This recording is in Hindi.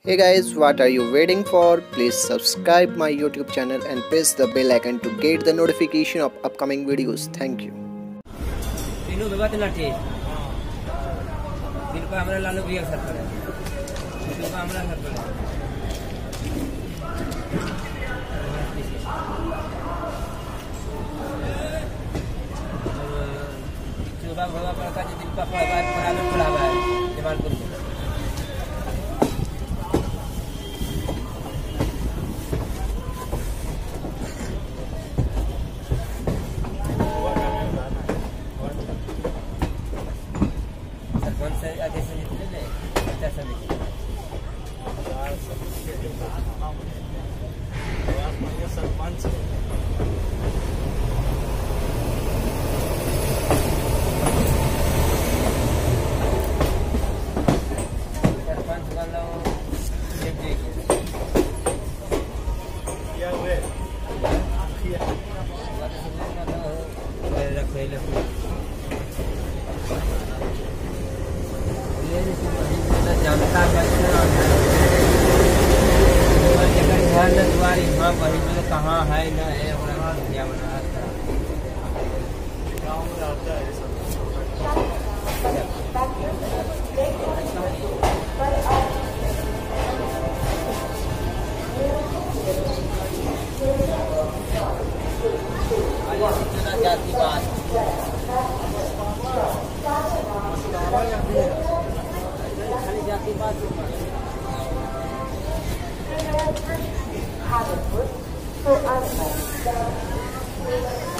Hey guys, what are you waiting for? Please subscribe my YouTube channel and press the bell icon to get the notification of upcoming videos. Thank you. तीनों बेबात लाठी दिल को हमरा लालू भैया सर पर दिल को हमरा सर पर सुबह भवा पर का दिल का बात बराबर पड़ा हुआ है जमालपुर में सरपंच से आगे से निकले ले अच्छा से निकले सरपंच वाला क्या हुए रखे जनता घर में कहाँ है न है क्या बना जाती बात खाली जाती बात for us.